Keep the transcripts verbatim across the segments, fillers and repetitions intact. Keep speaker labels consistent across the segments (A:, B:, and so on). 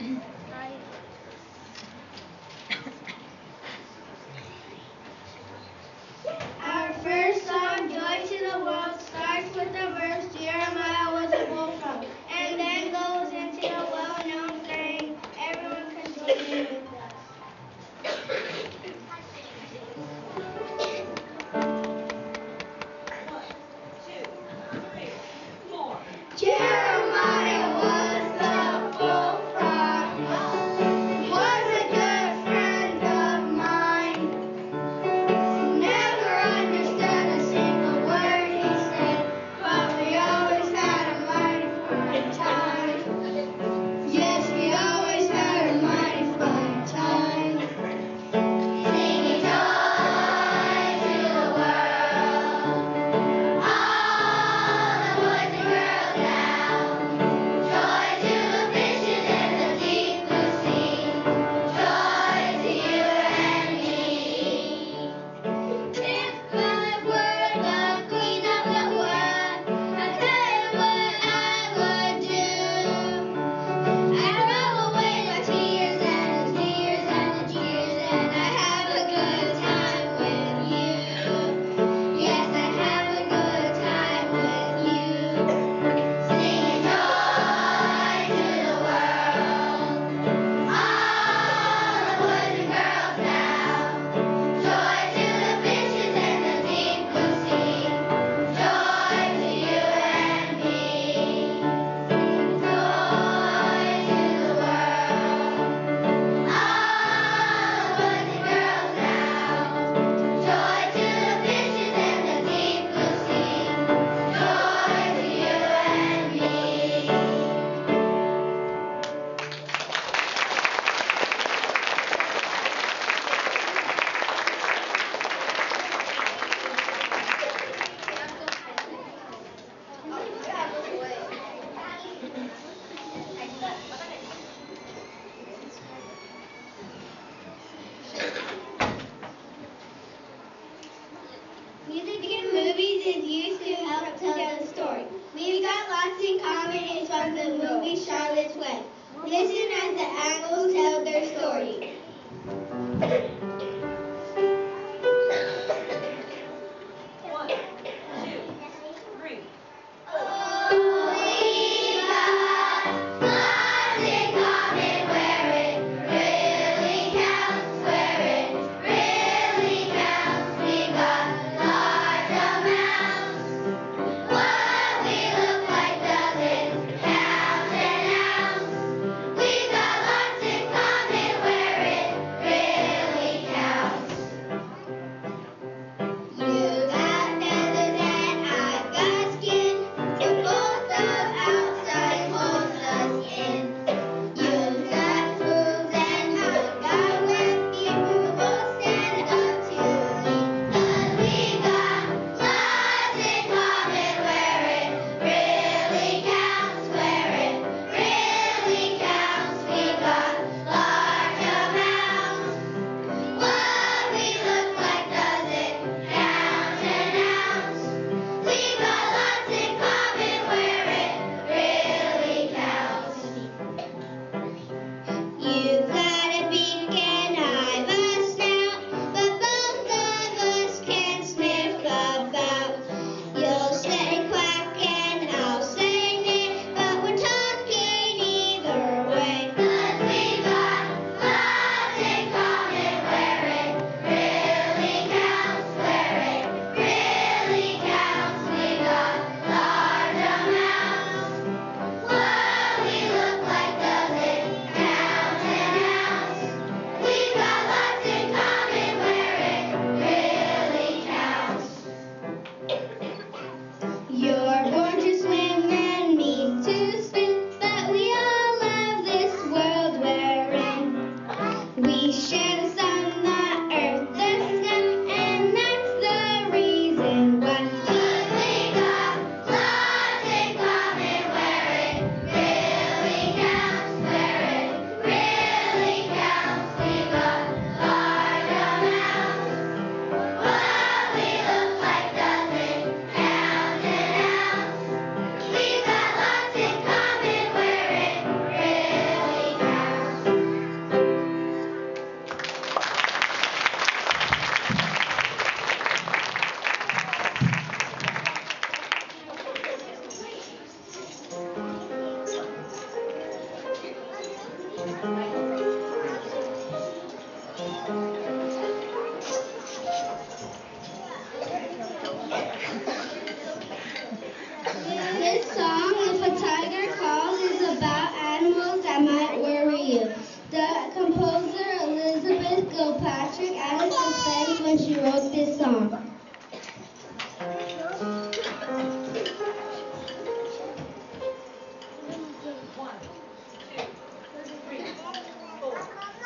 A: Our first song, Joy to the World, starts with the verse, Jeremiah was a bullfrog, and then goes into a well-known saying, everyone can join in with us.
B: One, two, three, four.
A: Jeremiah was the bullfrog, was a good friend of mine. Never understood a single word he said, but we always had a mighty fun time. Yes, we always had a mighty fun time. Singing joy to the world, all the boys and girls now. Joy to the fishes in the deep blue sea. Joy to you and me. If I were the queen of the world, I'll tell you what I would do. I'd roll away my tears and the tears and the tears, and I'd have a good time with you. Yes, I'd have a good time with you. Singing joy to the world, all the boys and girls now. Joy to the fishes in the deep blue sea. Joy to you and me. Joy to the world, all the boys and girls now. Joy to the fishes in the deep blue sea. Joy to you and me. Music in movies is used to help tell the story. We've got lots in common. It's from the movie Charlotte's Web. Listen as the angles tell their story.
B: One, two, three.
A: Oh, we got lots in common where it really counts, where it really counts. We got large amounts. What we look like doesn't count an ounce. We got lots in common where it really counts. You got feathers and I've got skin. We're both of outside holds us in. You've got hooves and I've got web. You will both stand up to me. 'Cause we got lots in common where it really counts, where it really counts. We got large amounts. What we look like doesn't count an ounce. We've got lots in common where it really counts. You've got a beak and I've a snout, but both of us can sniff about. You'll say quack and I'll say neigh, but we're talking either way. 'Cause we've got lots in common where it really counts, where it really counts. We got large amounts. What we look like doesn't count an Patrick Adams was Spanish when she wrote this song.
B: One, two, three, four.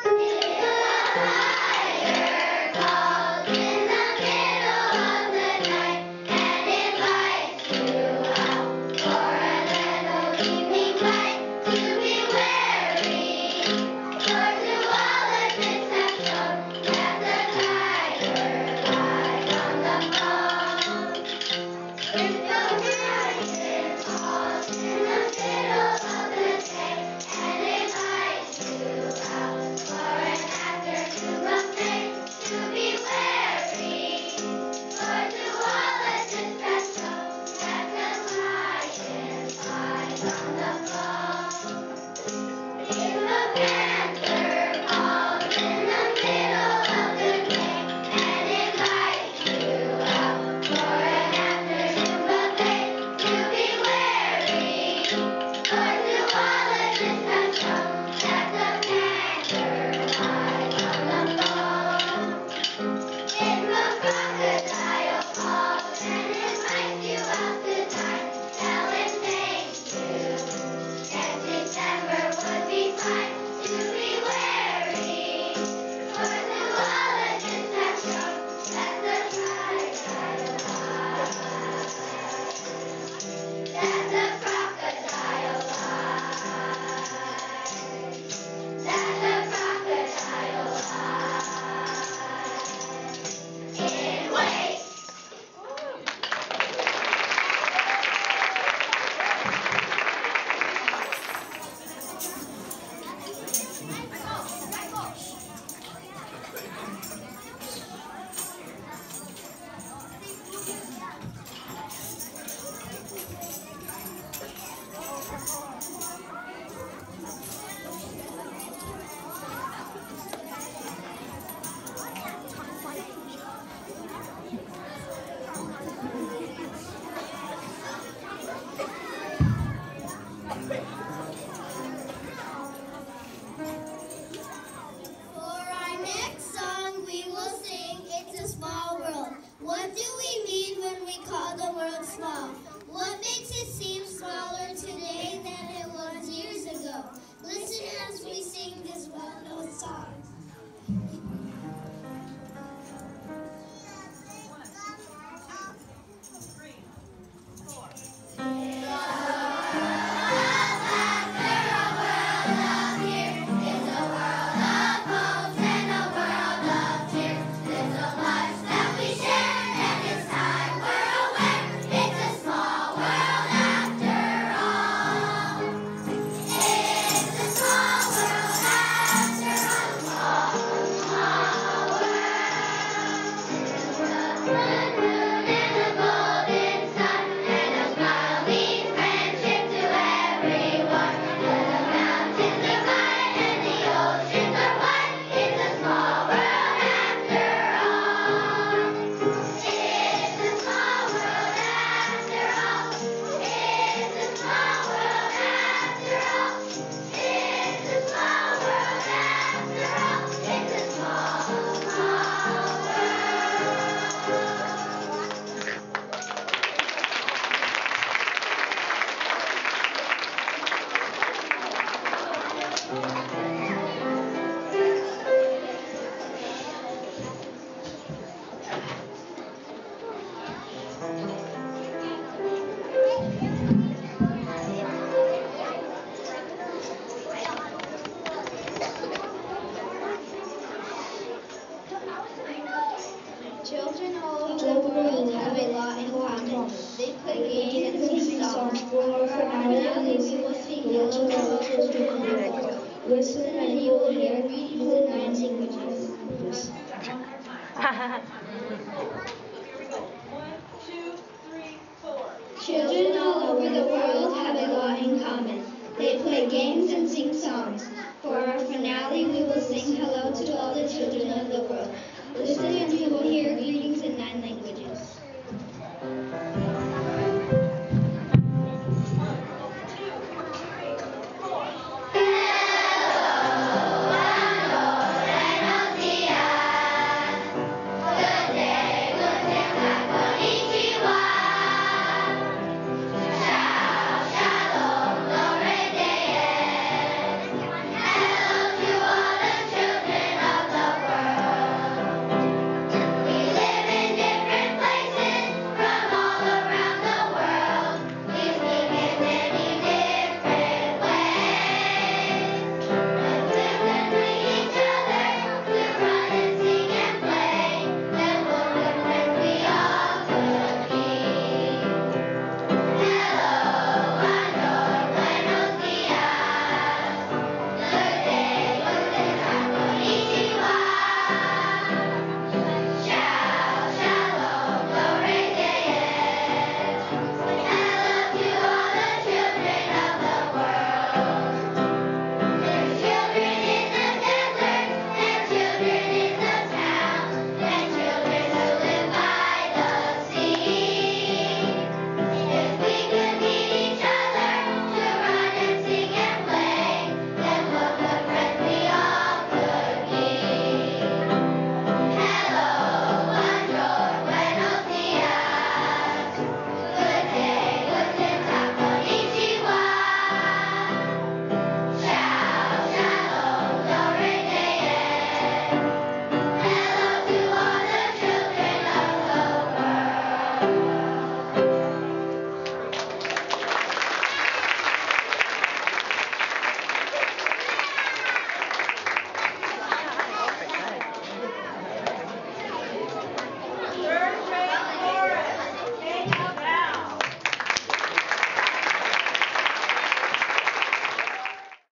A: Children all over the world have a lot in common. They play games and sing songs. For finale, we will sing hello to all children of the world. Listen and you will hear greetings in nine languages.
B: Here we go. One, two, three, four.
A: Children all over the world have a lot in common. They play games and sing songs. For our finale, we will sing hello to all the children of the world. Listen and you will hear